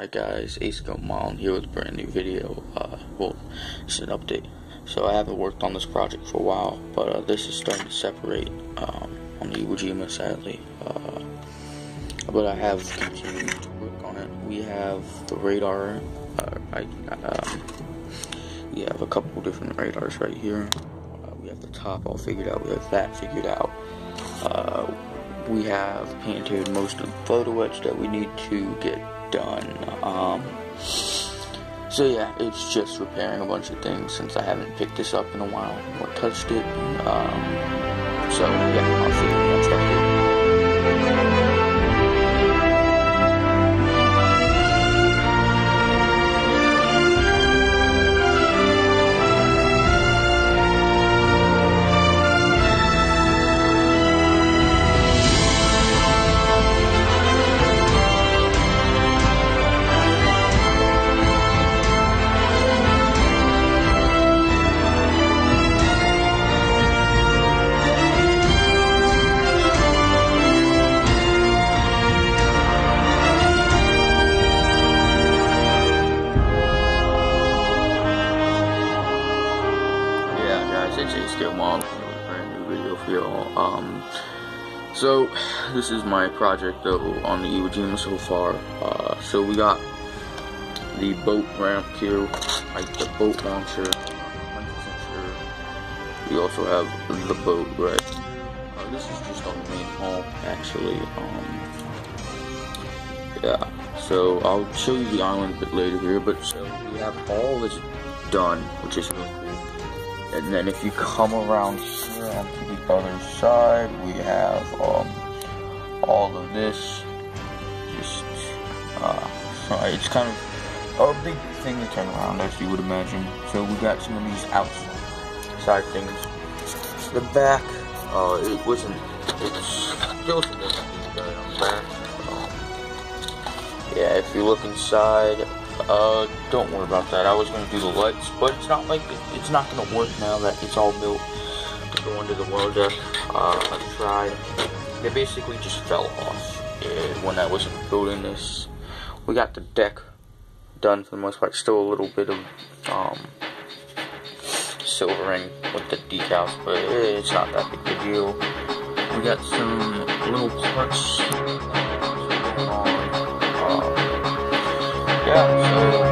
Alright guys, AceGoMon here with a brand new video. Well, it's an update. So I haven't worked on this project for a while, but this is starting to separate on the Iwo Jima, sadly. But I have continued to work on it. We have the radar. We have a couple different radars right here. We have the top all figured out. We have that figured out. We have painted most of the photo etch that we need to get done. So yeah, it's just repairing a bunch of things since I haven't picked this up in a while or touched it. So yeah, I'll see you in the next update. It's AceGoMon with a brand new video for y'all. So this is my project though on the Iwo Jima so far. So we got the boat ramp queue, like the boat launcher. We also have the boat, right? This is just on the main hull, actually. Yeah. So I'll show you the island a bit later here, but so we have all this done, which is really cool. And then if you come around here onto the other side, we have all of this. Just it's kind of a big thing to turn around, as you would imagine. So we got some of these outside things. The back, it's still significant on the back. Yeah, if you look inside. Don't worry about that. I was going to do the lights, but it's not like it's not going to work now that it's all built to go into the water deck. I tried. They basically just fell off when I was building this. We got the deck done for the most part. Still a little bit of silvering with the decals, but it's not that big a deal. We got some little parts. Yeah, so